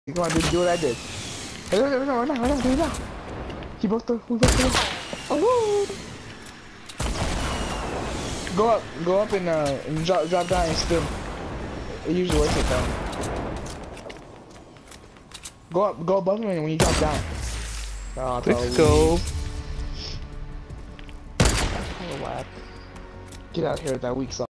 Come on, dude, do what I did. Right now. We both do. Oh. Go up and drop down and spin. It usually works like that. Go above him when you drop down. Oh, Let's go. Get out of here with that weak sauce.